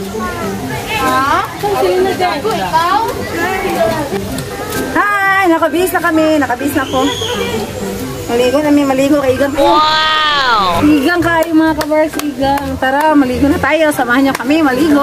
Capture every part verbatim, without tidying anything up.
Ha? Hi! Nakabihis na kami. Nakabihis na po. Maligo na may maligo kay Igang. Wow! Igang kayo mga kabars. Igang. Tara, maligo na tayo. Samahan nyo kami. Maligo.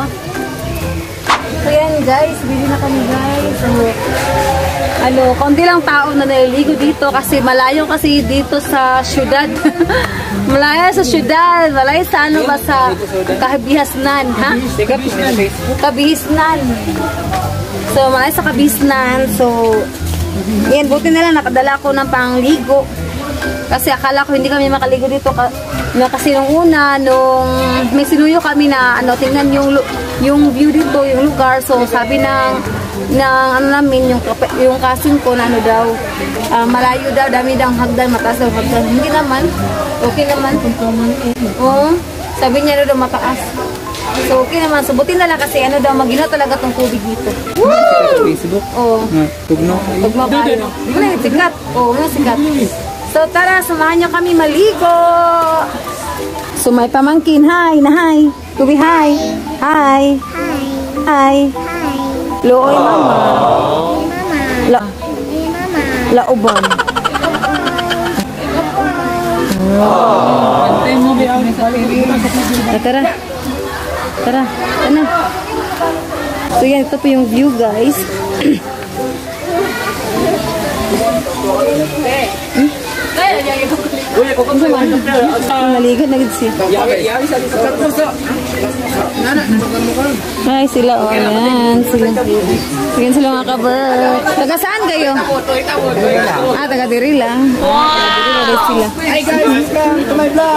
So yan guys. Bili na kami guys. So, ano, konti lang tao na naliligo dito kasi malayo kasi dito sa syudad. Malayo sa syudad. Malayo sa ano ba sa Kabihisnan. Ha? Kabihisnan. So, malayo sa Kabihisnan. So, yan, buti na lang nakadala ko ng pangligo. Kasi akala ko hindi kami makaligo dito. Kasi nung una, nung may sinuyo kami na ano, tingnan yung, yung view dito, yung lugar. So, sabi ng ng ano namin, yung, yung cousin ko na ano daw, uh, malayo daw, dami daw hagdan, mataas daw hagdan. Hindi naman. Okay naman. Oo. Sabi niya daw mataas. So, okay naman. So, buti na lang kasi ano daw, maginaw talaga tong tubig dito. Woo! Facebook? Oo. Tugno? Tugno kayo. Wala yung sikat. Oo, wala sikat. So, tara, samahan nyo kami maligo. So, may pamangkin. Hi, na hi. Tubi, hi. Hi. Hi. Hi. Looy, mama. La. Laoban. Tara. Tara, ano? So yan, ito po yung view guys. hmm? Naligo na gid siya. Ay, sila o. Ayan, sila. Ayan sila mga kaber. Taga saan kayo? Ah, taga diri lang. Wow! Sila. Hi guys, welcome to my vlog.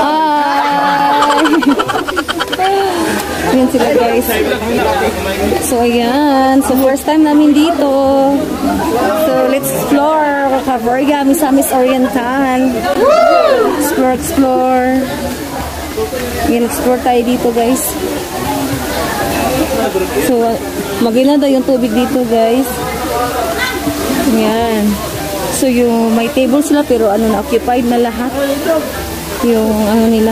Hi! Ayan sila guys. So ayan. So first time namin dito. So let's explore. Kaverga, Misamis Oriental. Explore, explore. Ayan, explore tayo dito guys. So magina daw yung tubig dito guys. Ayan. So yung may table sila pero ano na occupied na lahat. Yung ano nila.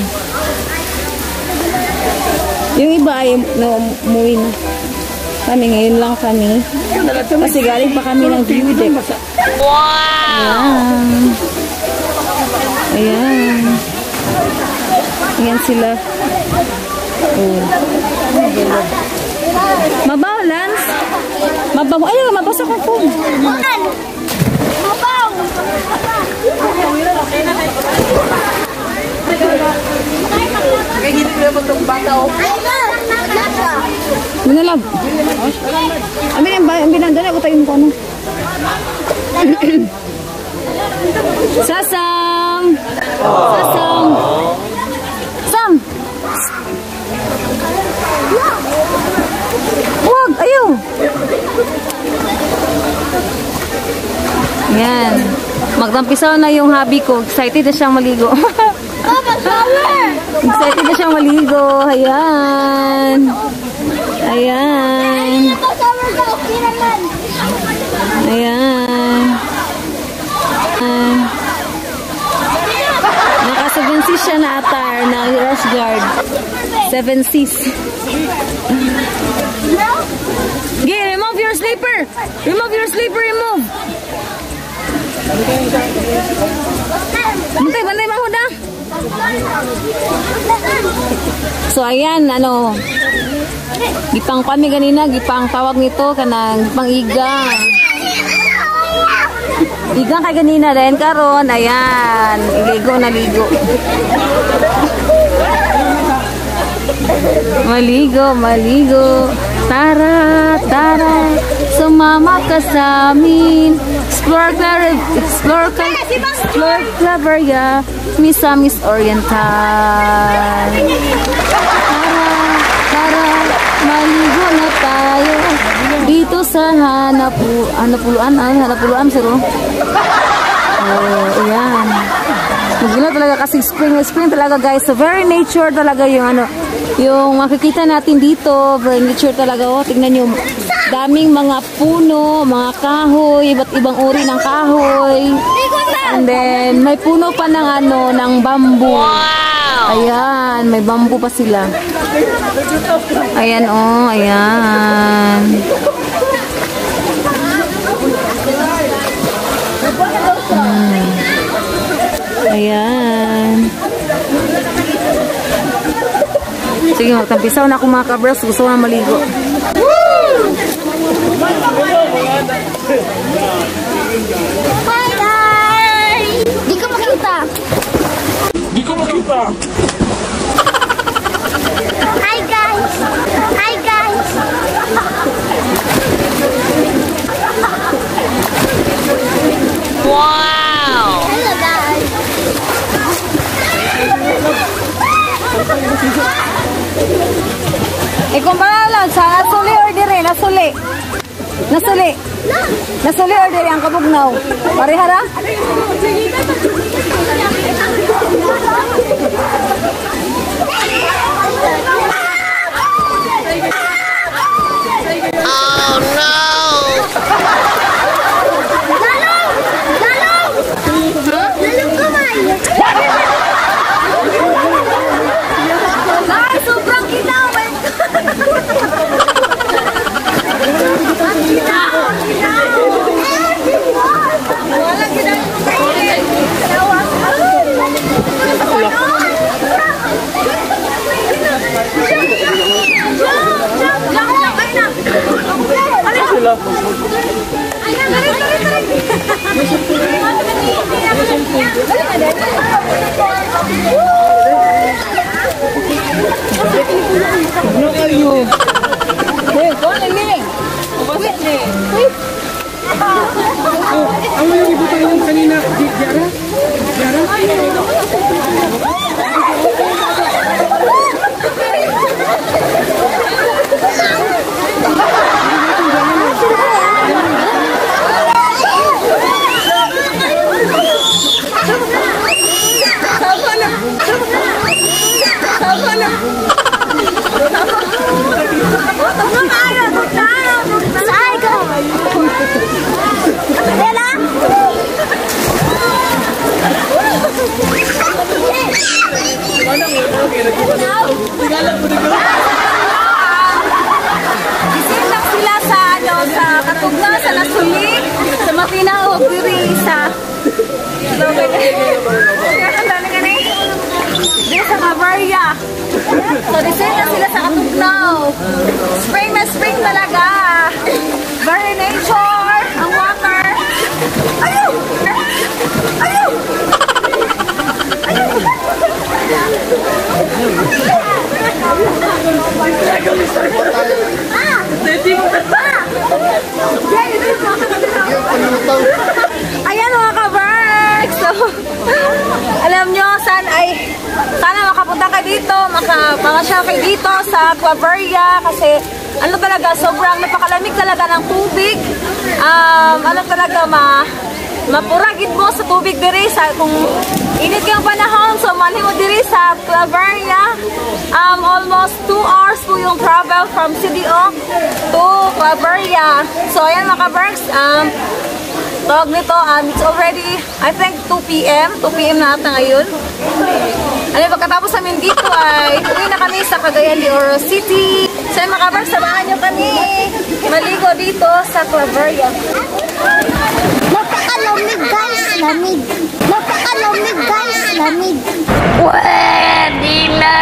Yung iba ay no, umuwi na. Kami ngayon lang kami. Kasi galing pa kami ng view deck. Wow! Ayan. Ayan. Ayan sila. Oh. Mabaw, Lance? Mabaw. Ayun, mabasa ka po. Mabaw! Kaya hindi ko naman itong bata o. Minalab. Amin yung binandala ko tayong kono. Sasang! Sasang! Sam! Huwag! Ayaw! Yan. Magtampisaw na yung hubby ko. Excited na siyang maligo. Excited na siyang maligo. Ayan. Ayan. Ayan. Ayan. Naka seven C's siya na attire na Rose Guard. seven C's. Okay, remove your slipper. Remove your slipper, remove. Bantay, bantay mahuda. So ayan, ano, gipang kami ganina, gipang tawag nito kanang gipang igang. Igang kay ganina din karon, ayan, iligo na ligo. Maligo, maligo. Tara, tara, sumama ka sa amin. Explore clever, explore clever, explore clever, yeah. Misamis Oriental. Tara, tara, maligo na tayo dito sa hanapu, hanapuluan, ay hanapuluan siro. Oh, ayan. Maganda talaga kasi spring, spring talaga guys. So very nature talaga yung ano, yung makikita natin dito. Very nature talaga. Oh, tingnan nyo, daming mga puno, mga kahoy, iba't ibang uri ng kahoy. And then may puno pa ng ano, ng bamboo. Wow! Ayan, may bamboo pa sila. Ayan, oh, ayan. Hmm. Ayan. Sige, magtampisaw na ako mga kabras. Gusto ko na maligo. Hi guys! Di ko makita. Di ko makita. Hi guys! Hi guys! Wow! Hello guys! Eh, kung lang sa nasuli or dire, nasuli. Nasuli. Nasuli or dire ang kabugnaw. Parihara? Oh no! Lalong! Lalong! Lalong kamay! Ay, sobrang ginaw! Ano kayo? Hey, go na ling. Wait, wait. Oh, ang mga ibutan yung kanina. Diara? Diara? Saan ka? Bella? Isin lang sila sa, ano, sa Katugna, sa Nasuli, sa Matinao, Diri, sa... Dito sa Bavaria. So, isin lang sila sa Katugnaw. Spring na spring talaga. Very nature, ang water. Ayaw! Ayaw! Ayan mga ka-Berks! So, alam nyo, saan ay sana makapunta ka dito, makapangasyal kayo dito sa Claveria kasi ano talaga, sobrang napakalamig talaga ng tubig. Um, ano talaga, ma mapuragid mo sa tubig diri sa kung init kang panahon, so manhin mo diri sa Claveria. Um, almost two hours po yung travel from C D O to Claveria. So ayan mga ka-Berks, um, tawag nito, um, it's already, I think, two P M two P M na ata ngayon. Ano, pagkatapos namin dito ay uwi na kami sa Cagayan de Oro City. So mga ka-Berks, samahan nyo kami maligo dito sa Claveria. Napakalamig guys, lamig. Napakalamig guys, lamig. Pwede na!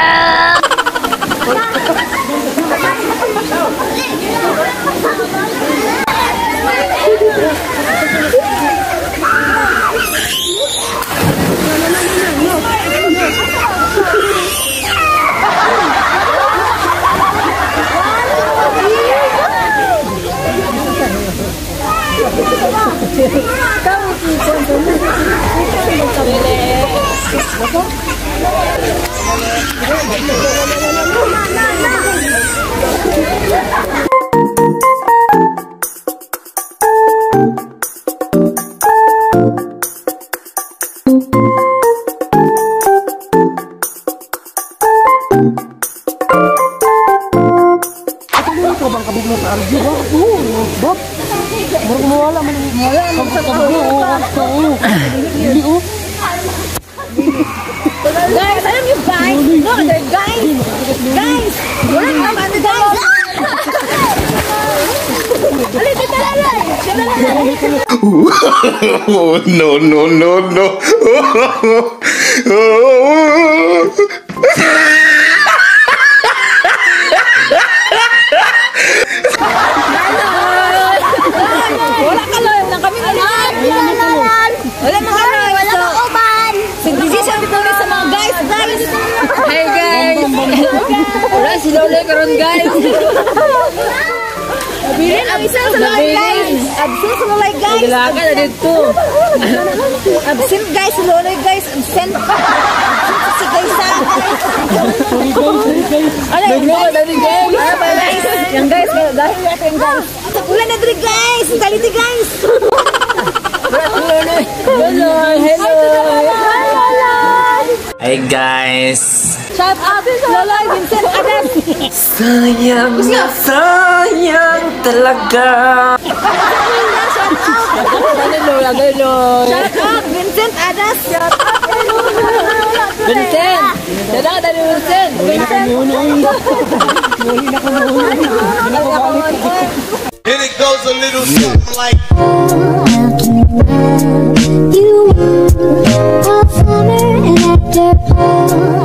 Guys, alam niyo guys? No, they're guys! Guys! Wala ka ba? Guys! Alit, ito lalay! No, no, no, no. Wala ka lang! Nang kami na lang! Wala mga guys! Wala ka uban. Decision dito ulit sa mga guys! Guys! Hey guys! Wala si Lola karon guys! Sabihin ang isa sa Lola guys! Absent sa Lola guys! Dalaga na dito! Absent guys! Si Lola guys! Absent! Si guys sa guys! Ano yung guys? Ano ba guys? Yung guys! Dahil natin yung guys! Wala na dito guys! Kaliti guys! Hello! Hello! Hello! Hey guys! Shout out to Lola Vincent Adas! Sayang na sayang talaga! Shout out Vincent Adas! Shout out Vincent! Shout out dari Vincent! Vincent! And it goes a little something like. You were a summer and after fall.